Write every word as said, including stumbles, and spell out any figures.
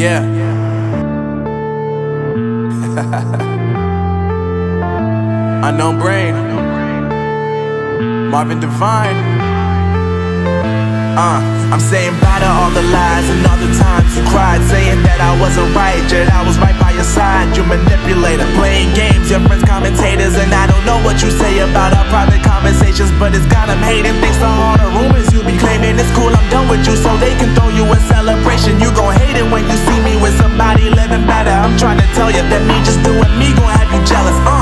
Yeah. Unknown Brain, Marvin Devine. Uh, I'm saying bye to all the lies and all the times you cried, saying that I wasn't right, yet I was right by your side. You manipulator, playing games, your friends commentators, and I don't know what you say about our private conversations, but it's got them hating. Thanks to all the rumors you be claiming. It's cool, I'm done with you, so they can throw you a celebration. You gon' hate it when you see me with somebody living better. I'm trying to tell you that me just doing me gon' have you jealous. uh.